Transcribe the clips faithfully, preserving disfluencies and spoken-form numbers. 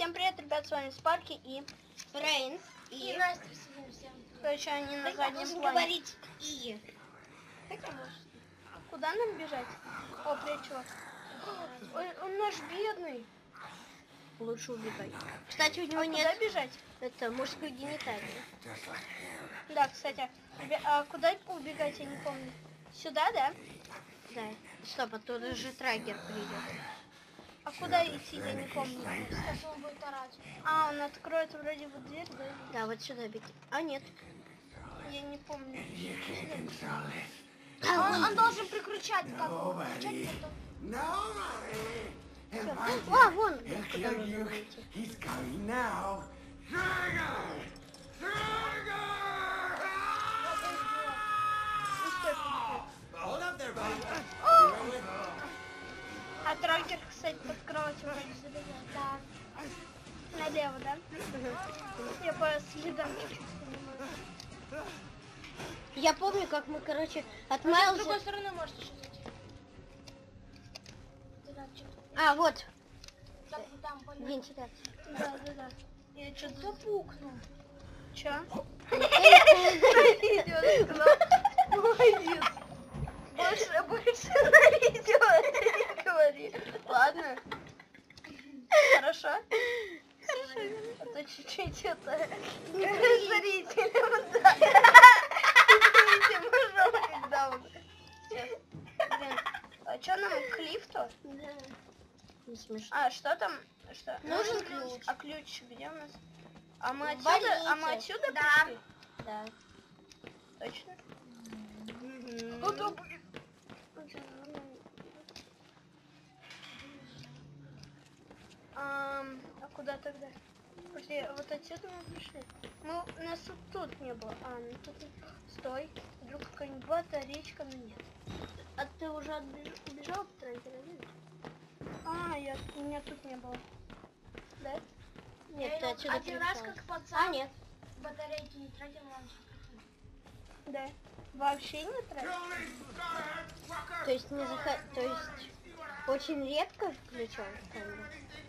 Всем привет, ребят, с вами Спарки и Рейн. И, и Настя, всем. Короче, они на так заднем плане. Говорить и. Куда нам бежать? О, привет, чувак. Ой, он наш бедный. Лучше убегать. Кстати, у него а нет... Куда бежать? Это мужской гениталии. Да, кстати. А куда убегать, я не помню. Сюда, да? Да. Стоп, оттуда же трагер придет. А куда идти, я не помню. Сейчас он будет орать. А, он откроет вроде вот дверь, да? Да, вот сюда беги. А, нет. Я не помню. А он, он должен прикручать так. А, вон, куда нужно выйти. А трактор, кстати, под кроватью вроде забегал. Да. Налево, да? Угу. Я по следам чуть-чуть понимаю. Я помню, как мы, короче, отмаялся. С другой стороны можете еще зайти. А, вот. Так, там вентилятор. Да, да, да. Я что-то запукнул. Че? Молодец. Больше, больше на видео не говори. Ладно. Хорошо? Хорошо. А то чуть-чуть это... Зрителям, да. Извините, пожалуйста, когда он... Сейчас. Блин. А что нам, к лифту? Да. Не смешно. А, что там? Что? Нужен ключ. А ключ где у нас? А мы В отсюда, а мы больнице. отсюда Да. пришли? Да. Точно? Кто будет? А, а куда тогда? Подожди, вот отсюда мы пришли. Мы, у нас тут, тут не было. А, ну тут... Стой. Вдруг какая-нибудь батареечка, но нет. А ты уже отбеж... убежал от трекера, видишь? А, я, меня тут не было. Да? Нет, я ты отсюда один раз пришел. как пацан. А, нет. Батарейки не тратил, раньше. Да. Вообще не тратил? То есть не заход... То есть очень редко включал камеру?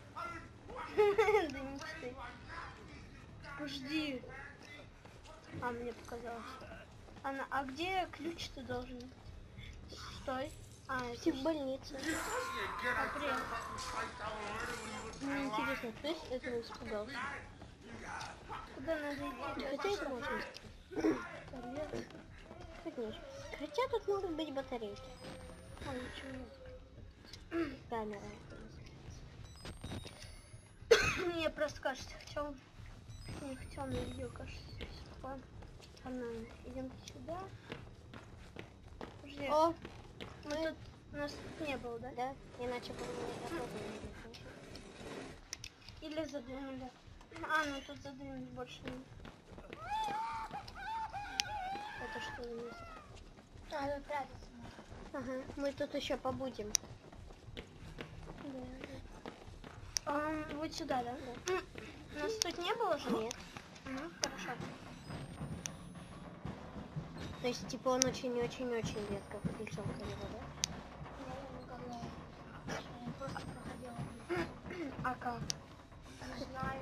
Да не читай. Подожди. А, мне показалось. Анна, а где ключ-то должен? Стой. А, Ты в больнице. А, привет. Мне интересно, кто из этого испугался? Куда надо идти? Хотя это можно Туалет. Конечно. Хотя тут могут быть батарейки. А, ничего нет. Камера. Мне просто кажется, хотел... Не хотел на видео, кажется. Ладно. Идем сюда. Подожди. О! Мы тут... У нас тут не было, да? Да, иначе бы мы не готовы. Или задвинули. А, ну тут задвинуть больше нет. Это что за место? Надо прятаться. Ага, мы тут еще побудем. Да, да. А, вот сюда, да? Да. У нас тут не было же? Нет. Угу, хорошо. То есть, типа, он очень-очень-очень редко включал камеру, да? Я просто проходила. А как? Не знаю.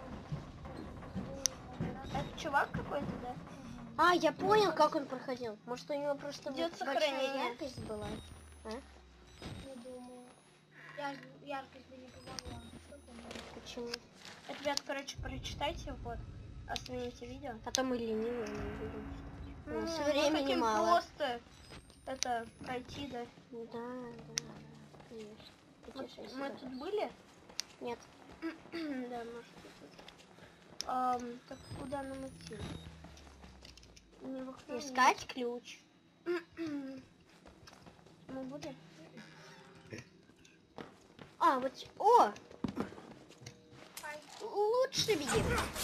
Это чувак какой-то, да? А, я понял, как он проходил. Может, у него просто идет большая сохранение. яркость была? А? Не думаю. Я, яркость бы не помогла. Почему? Ребят, короче, прочитайте, вот. Остановите видео. Потом мы ленивые не будем. Ну, У нас мы времени хотим мало. просто это пройти, да? Да, да, да, конечно. Мы, Потише мы сюда. тут были? Нет. Да, может тут. Ам, так куда нам идти? Не в окно, Искать ключ. Мы будем? А, вот... с- О! Лучше беги.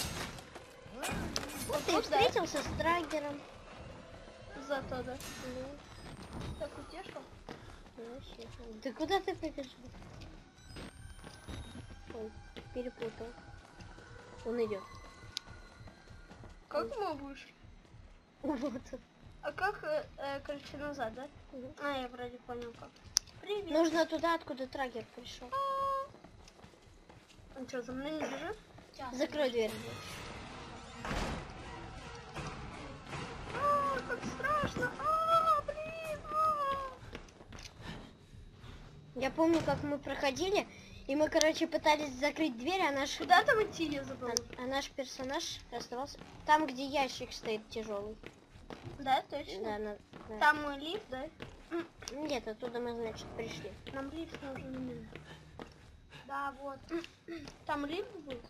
Вот ты Вот, да. встретился с трагером. Зато, да. Ну, Так утешил? вообще. Ты куда ты побежал? Ой, перепутал. Он идет. Как мы вышли? Вот. А как, э, э, короче, назад, да? Мгм. А, я вроде понял как. Привет. Нужно туда, откуда трагер пришел. Он что, за мной не бежит? Закрой дверь. А, как страшно. А, блин. А. Я помню, как мы проходили, и мы, короче, пытались закрыть дверь, а наш... Куда там идти, я забыл? А, а наш персонаж оставался там, где ящик стоит тяжелый. Да, точно? Да, на- да. Там мой лифт, да? Нет, оттуда мы, значит, пришли. Нам лифт нужен. Да, вот. Там лифт будет?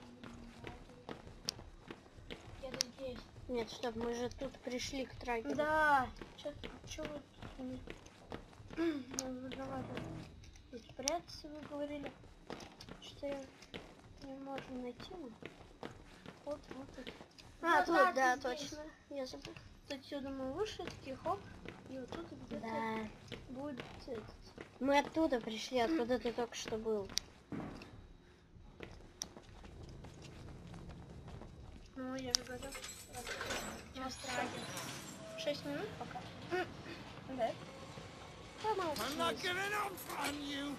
Где-то здесь. Нет, стоп, мы же тут пришли к тракеру. Да. Чё, чё вы тут? Ну, давай, давай. Спрятаться, вы говорили, что я не можем найти. Вот, вот тут. А, Вот тут, так, да, здесь. точно. Я забыл. Отсюда мы вышли, такие хоп, и вот тут где-то Да. будет этот. Мы оттуда пришли, откуда ты только что был. Ну, я же говорю. Шесть минут пока. Да. I'm not giving up on you.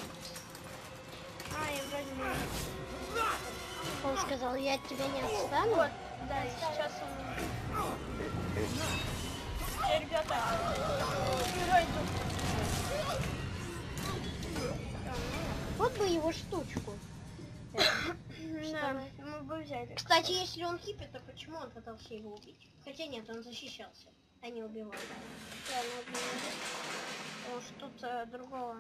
А, я вроде не... Он сказал, я от тебя не отстану. Вот, да, сейчас он... Э, ребята, убирай тут. Вот бы его штучку. Да, мы бы взяли. Кстати, если он хиппи, то почему он пытался его убить? Хотя нет, он защищался, а не убивал. Да, ну, потому что тут э, другого.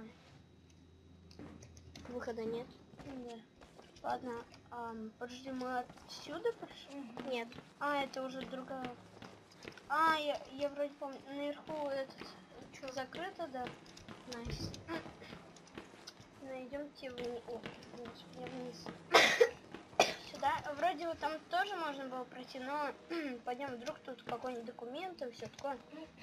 Выхода нет. Да. Ладно, ам, подожди, мы отсюда пришли? Нет. А, это уже другая. А, я, я вроде помню, наверху этот, что, закрыто, да? Найс. Найдемте вниз. О, вниз, я вниз. Сюда. Вроде вот там тоже можно было пройти, но пойдем, вдруг тут какой-нибудь документ и все такое.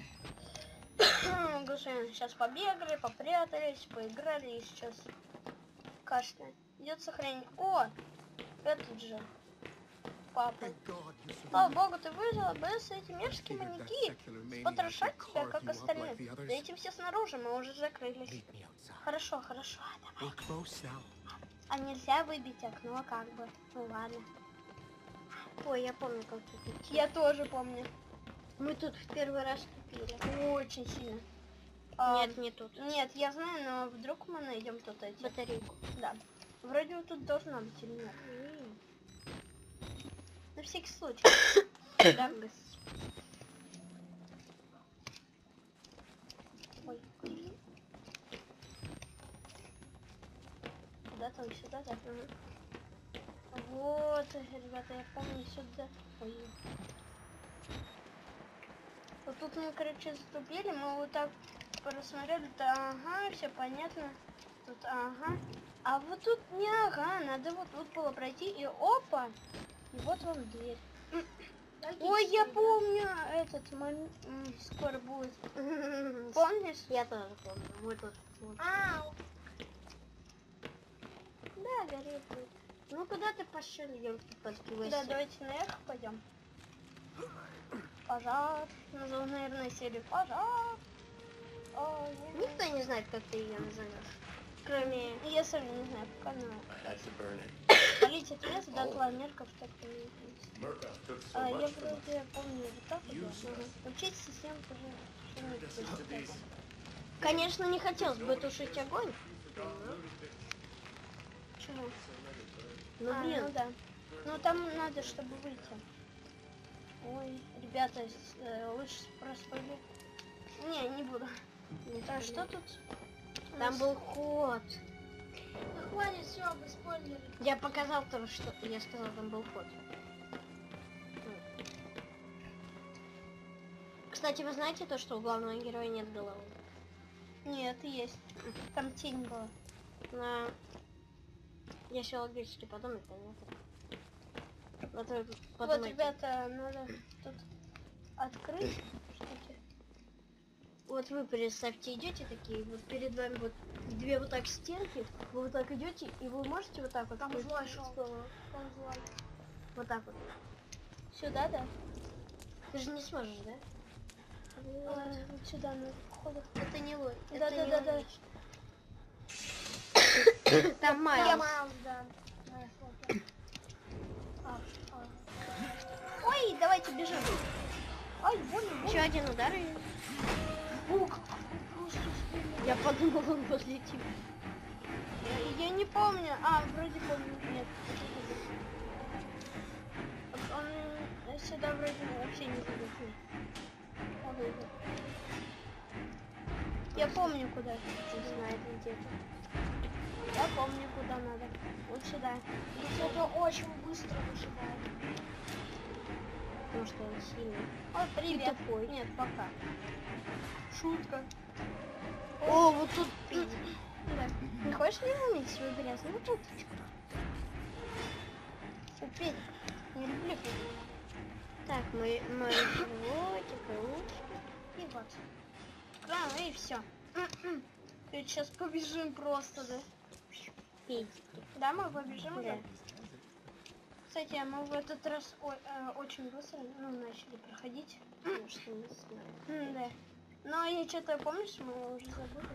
Сейчас побегали, попрятались, поиграли и сейчас кашляем. Идет сохранение. О! Этот же. Папа. Слава богу, ты выжила, без эти мерзкие маньяки. Потрошать тебя, как остальные. Да эти все снаружи, мы уже закрылись. Хорошо, хорошо, давай. А нельзя выбить окно, как бы. Ну ладно. Ой, я помню, как тут идти. Я тоже помню. Мы тут в первый раз тупили. Очень сильно. А, Нет, не тут. Нет, я знаю, но вдруг мы найдем тут эти. Батарейку. Да. Вроде вот тут должна быть или нет. На всякий случай. Да? Ой. Куда там, сюда, да? Вот, ребята, я помню сюда. Ой. Вот тут мы, короче, заступили, мы вот так просмотрели, да, ага, все понятно. Тут, ага. А вот тут не ага, надо вот тут было пройти, и опа, и вот вам дверь. Ой, я помню этот момент, скоро будет. Помнишь? Я тоже помню. Мы тут. Вот. А, да, горит. Ну куда ты пошел, елки палки? Да, давайте наверх пойдем. Пожар. Назову, наверное, серию пожар. О, я... Никто не знает, как ты ее назовешь. Кроме... Я сам не знаю, пока на... Полить от леса до планерков, так и не есть. А, я вроде помню вот так вот. Учить систему тоже. Конечно, не хотелось бы тушить огонь. Почему? Ну, А, блин. ну да. Ну там надо, чтобы выйти. Ой, ребята, с- э, лучше проспойлер. Не, не буду. А что тут? у Там нас? был ход. Ну хватит, все, вы спойлеры. Я показал то, что... Я сказал, там был ход. Кстати, вы знаете то, что у главного героя нет головы? Нет, есть. Там тень была. На... Если логически подумать, то нет. Вот, вы Вот, подумайте. ребята, надо тут открыть штуки. Вот вы представьте, идете такие, вот перед вами вот две вот так стенки, вы вот так идете, и вы можете вот так вот. Там вот- злой шел. Там злой. Вот так вот. Сюда, да? Ты же не сможешь, да? Вот, вот сюда, ну, походу. Это не лой. Да, да, да, да. Там Я Майлз. Майлз, да. Майлз, вот, да. давайте бежим. Ай, больно, больно. Еще один удар и... Я подумал, он возле тебя. Я, я не помню. А, вроде помню. Нет. Он сюда вроде вообще не залетит. Я помню, куда. Не знаю, где-то. Я помню, куда надо. Вот сюда. Это очень быстро выживает. Потому что он сильный. О, привет. И тупой. Нет, пока. Шутка. О, вот тут пить. Да. Не хочешь не умыть свою грязную уточку? Упей. Не люблю пить. Так, мой, мой животик, ручки. И вот. Да, и все. Сейчас побежим просто, да? Педики. Да, мы побежим Да. уже? Кстати, а мы в этот раз о- э, очень быстро ну, начали проходить. Потому что не знаю. М, да. Но я что-то, помнишь, мы уже забыли.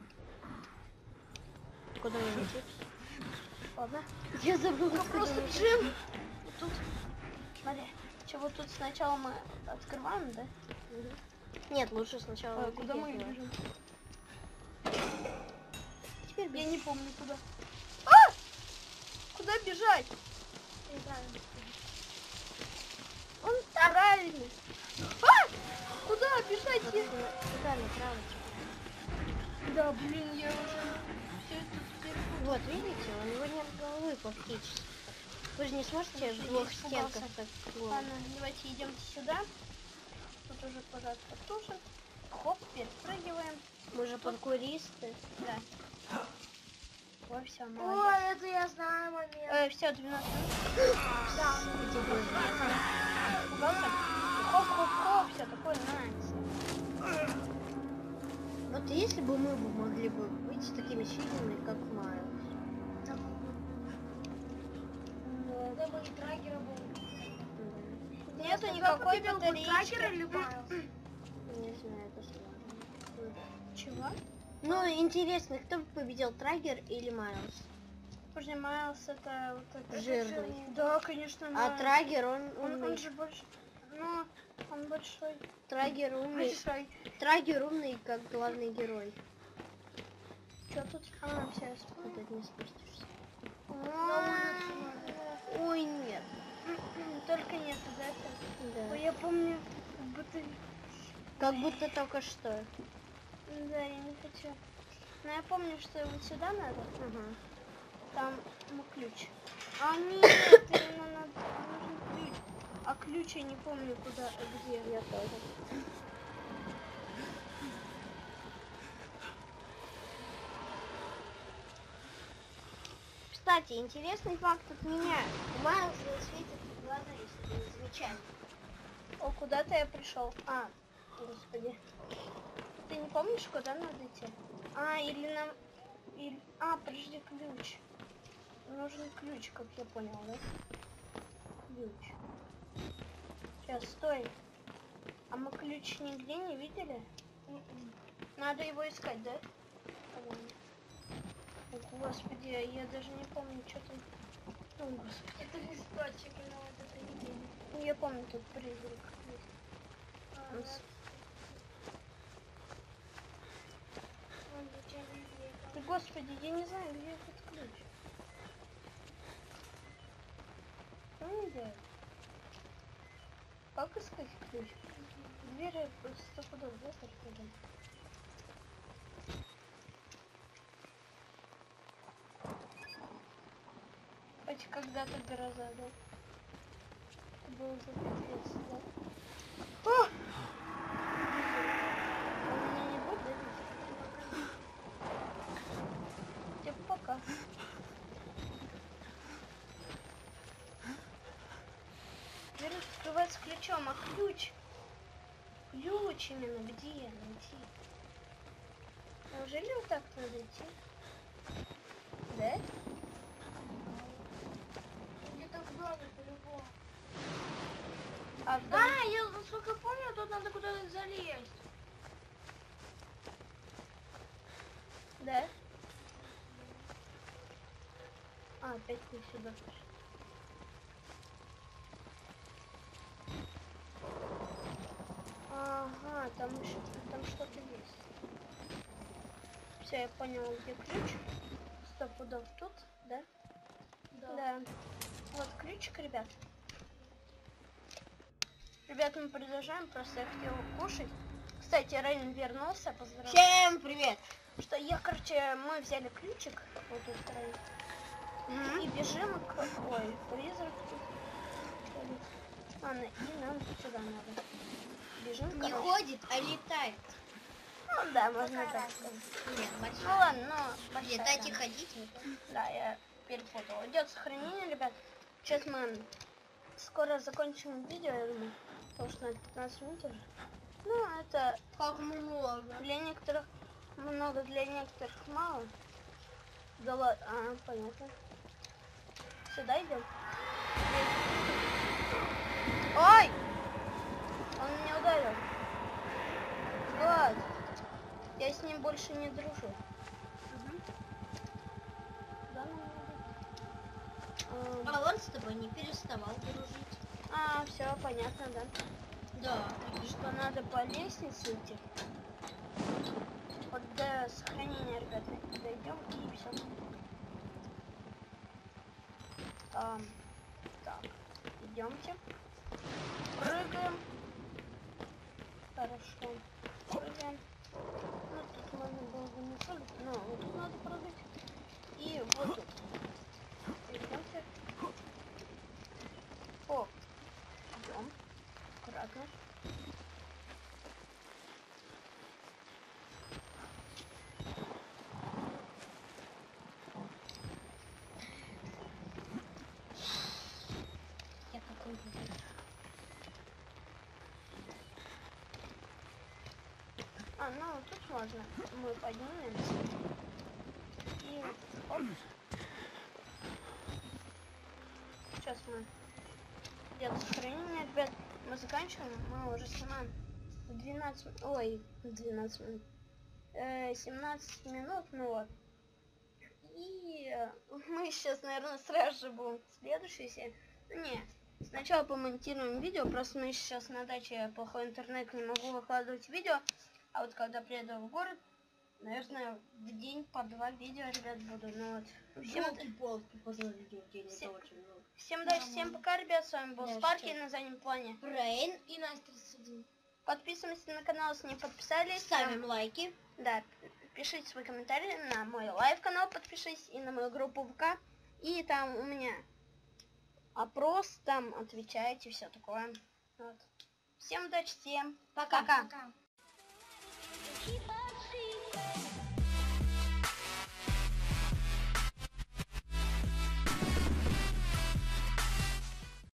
Куда мы летим? Ладно. Я забыла. Мы просто бежим. Вот тут. Смотри. Че, вот тут сначала мы открываем, да? Нет, лучше сначала. Ой, куда мы бежим? бежим? Теперь Я бежим. не помню куда. А! Куда бежать? Он там. Правильно. А! Куда бежать? Я... Куда направо? Да, блин, я уже все это теперь... Вот, видите, у него нет головы фактически. Вы же не сможете в двух испугался. стенках так голову. Ладно, давайте идем сюда. Тут уже квадрат потушен. Хоп, перепрыгиваем. Мы же паркуристы. Да. Ой, все, Ой, молодец. это я знаю момент. Э, все, двенадцать минут. Да, Испугался? Хоп-хоп-хоп, все такое нравится. вот если бы мы бы могли бы быть такими сильными, как Майлз. Да бы и трагера был. Нету никакой батареечки. Не знаю, это сложно. Чего? Ну, интересно, кто бы победил, Трагер или Майлз? Позже Майлз это вот это Жирный. Да, конечно. А Майлз. Трагер, он он, умный. он же больше. Ну, он большой. Трагер умный. Большой. Трагер умный, как главный герой. Что тут? А, все, я Вот вспомнил. это не спустишься. А, Ой, нет. Только нет, да? это? Да. Ой, я помню, как будто... Как будто только что. Да, я не хочу. Но я помню, что вот сюда надо. Ага. Там ну, ключ. А нет, ему надо, нужен ключ. А ключ я не помню куда, где. Я тоже. Кстати, интересный факт от меня. У Майлза светят глаза, если вы замечали. О, куда-то я пришел. А, господи. Ты не помнишь, куда надо идти? А, или нам... Или... А, подожди, ключ. Нужен ключ, как я понял, да? Ключ. Сейчас, стой. А мы ключ нигде не видели? Надо его искать, да? О, господи, я даже не помню, что там. О, господи. Это листочек, но вот это не видно. Ну, я помню, тут призрак есть. Он с- Да, господи, я не знаю, где этот ключ. Ну, не знаю. Как искать ключ? Двери просто куда, да, только? Хоть когда-то гроза, да? Это было за пипец, да? О! Он меня не будет, да? Типа пока. Дверь открывается ключом, а ключ? Ключ именно где найти? Неужели вот так надо идти? Да? Где-то в доме по-любому. А в доме? А, я насколько помню, тут надо куда-то залезть. Да? А, опять не сюда. Там еще, там что-то есть. Все, я понял, где ключ. Сто пудов тут, да? Да. Да. Вот ключик, ребят. Ребят, мы продолжаем, просто я хотела кушать. Кстати, Рейн вернулся, поздравляю. Всем привет! Что я, короче, мы взяли ключик, вот тут Рейн. Мгм. И бежим к... Ой, призрак тут. Что ли? Ладно, и нам сюда надо. Бежим, Не короче. ходит, а летает. Ну да, можно так сказать. Нет, Ну большая. ладно, но большая, Летать и да. ходить не то. Да, я перепутала. Идет сохранение, ребят. Сейчас мы скоро закончим видео, я думаю. Потому что на пятнадцать минут уже. Ну, это Как много. для некоторых много, для некоторых мало. Да ладно, а, понятно. Сюда идем. Ой! Он меня ударил. Влад, я с ним больше не дружу. Да, ну, А он с тобой не переставал дружить. А, все, понятно, да. Да. Что надо по лестнице идти. Вот до сохранения, ребята, дойдем и все. А, так, идемте. Прыгаем. Хорошо. Прыгаем. Ну, тут можно было бы не прыгать, но вот тут надо прыгать. И вот тут. Идемте. О, идем. Аккуратно. Я какой буду. А, ну тут можно. Мы поднимемся. И оп. Сейчас мы где-то сохранение, ребят. Мы заканчиваем. Мы уже снимаем двенадцать минут. Ой, двенадцать минут. Э, семнадцать минут, ну вот. И э, мы сейчас, наверное, сразу же будем в следующей серии. Не, сначала помонтируем видео, просто мы сейчас на даче плохой интернет, не могу выкладывать видео. А вот когда приеду в город, наверное, в день по два видео, ребят, буду. Ну вот. Всем, Елки-палки, по два видео в день, Всем- это очень много. всем удачи, всем пока, ребят. С вами был Да, Спарки что? на заднем плане. Рейн и Настя тридцать один. Подписываемся на канал, если не подписались. Ставим лайки. Да, пишите свои комментарии на мой лайв-канал, подпишись, и на мою группу ВК. И там у меня опрос, там отвечаете, все такое. Вот. Всем удачи, всем Пока. пока. Пока.